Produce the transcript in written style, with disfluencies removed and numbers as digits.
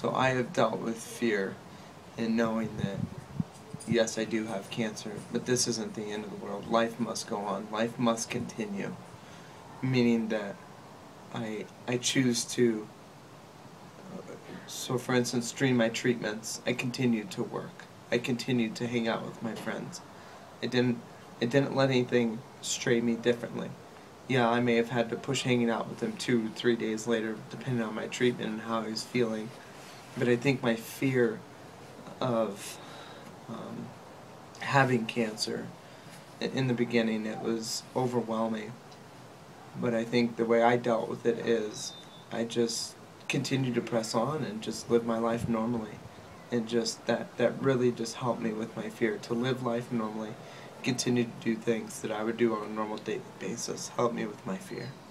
So I have dealt with fear in knowing that, yes, I do have cancer, but this isn't the end of the world. Life must go on. Life must continue. Meaning that I choose to, so for instance, during my treatments, I continued to work. I continued to hang out with my friends. I didn't, it didn't let anything stray me differently. Yeah, I may have had to push hanging out with him 2, 3 days later, depending on my treatment and how I was feeling. But I think my fear of having cancer, in the beginning, it was overwhelming. But I think the way I dealt with it is I just continued to press on and just live my life normally. And just that really just helped me with my fear, to live life normally, continue to do things that I would do on a normal daily basis, helped me with my fear.